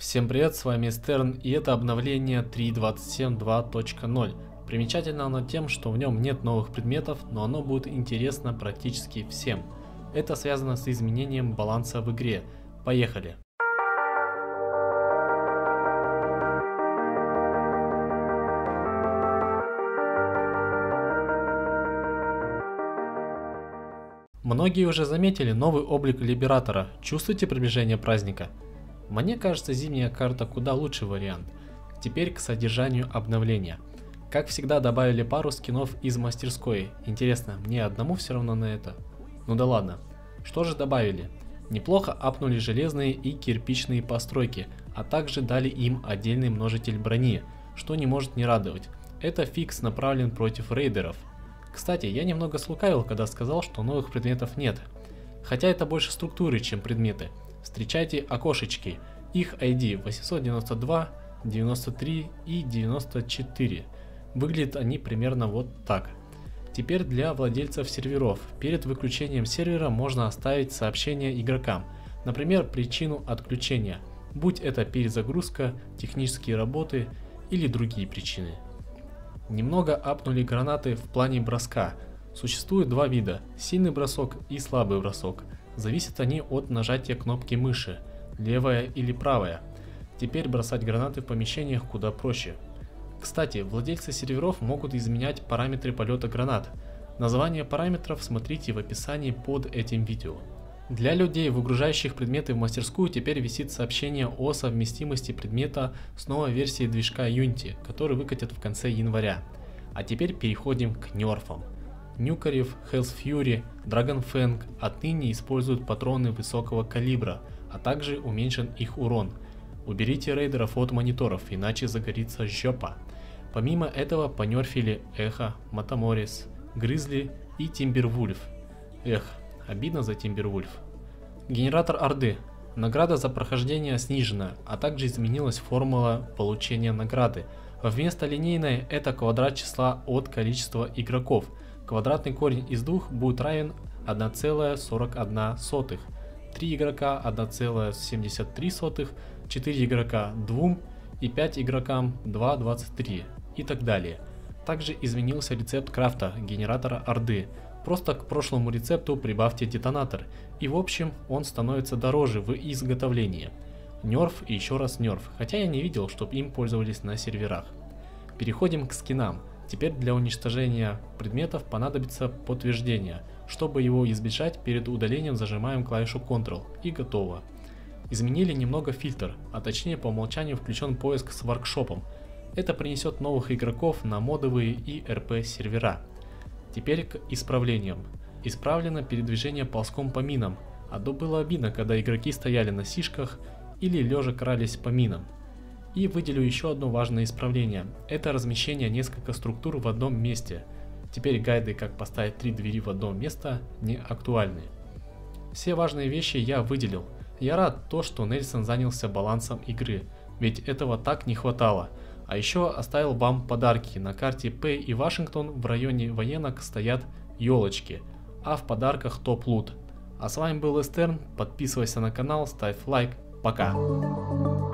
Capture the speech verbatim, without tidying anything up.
Всем привет, с вами Стерн, и это обновление три точка двадцать семь точка два точка ноль. Примечательно оно тем, что в нем нет новых предметов, но оно будет интересно практически всем. Это связано с изменением баланса в игре. Поехали! Многие уже заметили новый облик Либератора. Чувствуете приближение праздника? Мне кажется, зимняя карта куда лучший вариант. Теперь к содержанию обновления. Как всегда, добавили пару скинов из мастерской. Интересно, мне одному все равно на это? Ну да ладно. Что же добавили? Неплохо апнули железные и кирпичные постройки, а также дали им отдельный множитель брони, что не может не радовать. Это фикс направлен против рейдеров. Кстати, я немного слукавил, когда сказал, что новых предметов нет. Хотя это больше структуры, чем предметы. Встречайте окошечки. Их ай ди восемьсот девяносто два, девяносто три и девяносто четыре. Выглядят они примерно вот так. Теперь для владельцев серверов. Перед выключением сервера можно оставить сообщение игрокам. Например, причину отключения. Будь это перезагрузка, технические работы или другие причины. Немного апнули гранаты в плане броска. Существует два вида, сильный бросок и слабый бросок. Зависят они от нажатия кнопки мыши, левая или правая. Теперь бросать гранаты в помещениях куда проще. Кстати, владельцы серверов могут изменять параметры полета гранат. Название параметров смотрите в описании под этим видео. Для людей, выгружающих предметы в мастерскую, теперь висит сообщение о совместимости предмета с новой версией движка Unity, который выкатят в конце января. А теперь переходим к нерфам. Нюкарев, Hell's Fury, Dragon Fang отныне используют патроны высокого калибра, а также уменьшен их урон. Уберите рейдеров от мониторов, иначе загорится жопа. Помимо этого понерфили Эхо, Матаморис, Гризли и Тимбервульф. Эх, обидно за Тимбервульф. Генератор Орды. Награда за прохождение снижена, а также изменилась формула получения награды. Вместо линейной это квадрат числа от количества игроков. Квадратный корень из двух будет равен одна целая сорок одна сотых. три игрока одна целая семьдесят три сотых, четыре игрока два и пять игрокам два целых двадцать три и так далее. Также изменился рецепт крафта генератора Орды. Просто к прошлому рецепту прибавьте детонатор, и в общем он становится дороже в изготовлении. Нерф и еще раз нерф, хотя я не видел, чтобы им пользовались на серверах. Переходим к скинам. Теперь для уничтожения предметов понадобится подтверждение. Чтобы его избежать, перед удалением зажимаем клавишу контрол и готово. Изменили немного фильтр, а точнее по умолчанию включен поиск с воркшопом. Это принесет новых игроков на модовые и эр пи сервера. Теперь к исправлениям. Исправлено передвижение ползком по минам, а то было обидно, когда игроки стояли на сишках или лежа крались по минам. И выделю еще одно важное исправление. Это размещение нескольких структур в одном месте. Теперь гайды, как поставить три двери в одно место, не актуальны. Все важные вещи я выделил. Я рад то, что Нельсон занялся балансом игры, ведь этого так не хватало. А еще оставил вам подарки. На карте Пэй и Вашингтон в районе военок стоят елочки, а в подарках топ-лут. А с вами был Эстерн, подписывайся на канал, ставь лайк, пока!